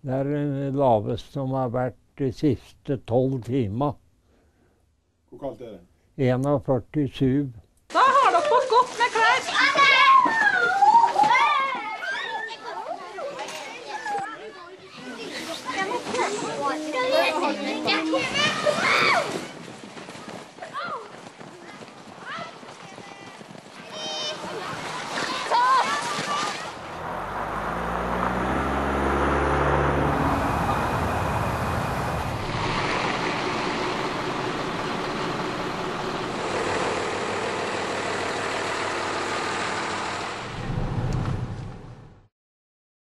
Det er det laveste som har vært de siste 12 timer. Hvor kaldt er det? 41,7.